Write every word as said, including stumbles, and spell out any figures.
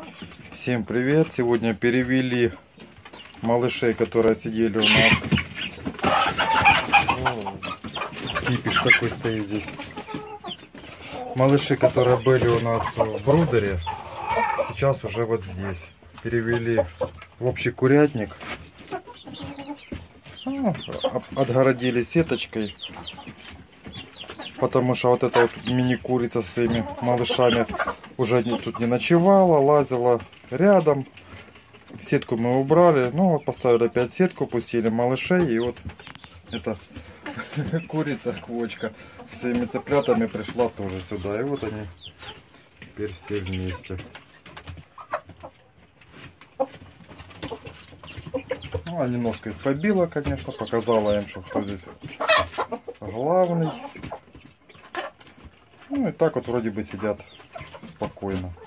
Всем привет! Сегодня перевели малышей, которые сидели у нас. О, кипиш такой стоит здесь. Малыши, которые были у нас в брудере, сейчас уже вот здесь. Перевели в общий курятник. Отгородили сеточкой. Потому что вот эта вот мини-курица со своими малышами уже тут не ночевала, лазила рядом. Сетку мы убрали. Ну вот поставили опять сетку, пустили малышей. И вот эта курица, квочка, со своими цыплятами пришла тоже сюда. И вот они теперь все вместе. Ну, а немножко их побила, конечно. Показала им, что кто здесь главный. Ну и так вот вроде бы сидят спокойно.